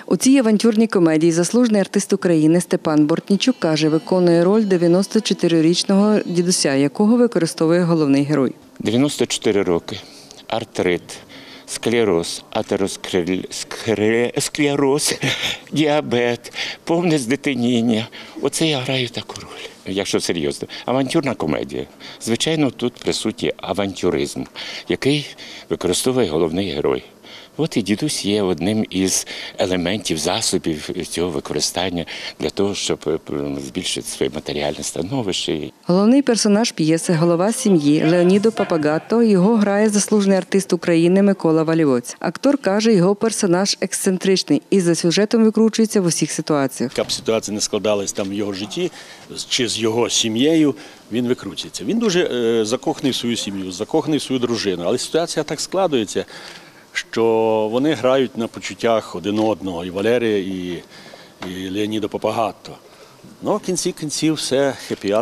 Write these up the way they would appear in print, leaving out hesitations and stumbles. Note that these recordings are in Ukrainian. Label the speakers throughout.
Speaker 1: У цій авантюрній комедії заслужений артист України Степан Бортнічук каже, виконує роль 94-річного дідуся, якого використовує головний герой.
Speaker 2: 94 роки, артрит, склероз, атеросклероз, діабет, повне здетеніння. Оце я граю таку роль, якщо серйозно. Авантюрна комедія. Звичайно, тут присутній авантюризм, який використовує головний герой. От і дідусь є одним із елементів, засобів цього використання для того, щоб збільшити своє матеріальне становище.
Speaker 1: Головний персонаж п'єси – голова сім'ї Леонідо Папагато. Його грає заслужений артист України Микола Валівоць. Актор каже, його персонаж ексцентричний і за сюжетом викручується в усіх ситуаціях.
Speaker 3: Яка б ситуація не складалась там в його житті, чи з його сім'єю, він викручується. Він дуже закоханий в свою сім'ю, закоханий в свою дружину, але ситуація так складується, що вони грають на почуттях один одного, і Валерія, і Леонідо Папагато. Ну, в кінці кінців все хеппі-енд.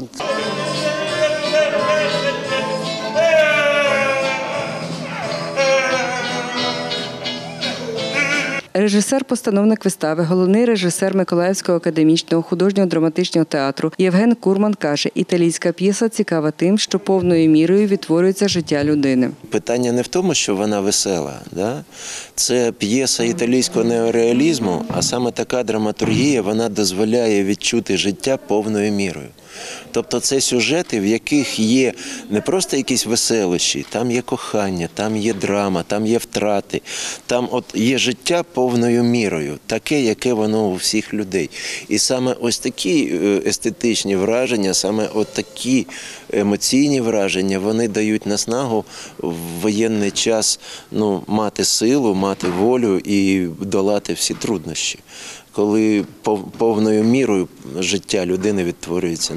Speaker 1: Режисер-постановник вистави, головний режисер Миколаївського академічного художнього драматичного театру Євген Курман каже, італійська п'єса цікава тим, що повною мірою відтворюється життя людини.
Speaker 4: Питання не в тому, що вона весела. Да? Це п'єса італійського неореалізму, а саме така драматургія, вона дозволяє відчути життя повною мірою. Тобто це сюжети, в яких є не просто якісь веселощі, там є кохання, там є драма, там є втрати, там от є життя повною мірою, таке, яке воно у всіх людей. І саме ось такі естетичні враження, саме от такі емоційні враження, вони дають наснагу в воєнний час мати силу, мати волю і долати всі труднощі. Коли повною мірою життя людини відтворюється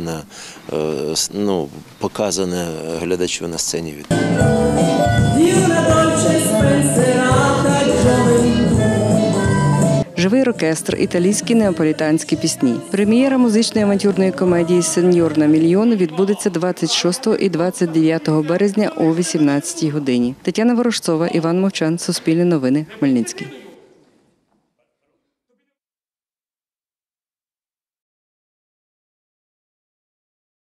Speaker 4: показане глядачу на сцені.
Speaker 1: Живий оркестр, італійські неаполітанські пісні. Прем'єра музичної авантюрної комедії «Сеньор на мільйон» відбудеться 26 і 29 березня о 18 годині. Тетяна Ворожцова, Іван Мовчан, Суспільне новини, Хмельницький.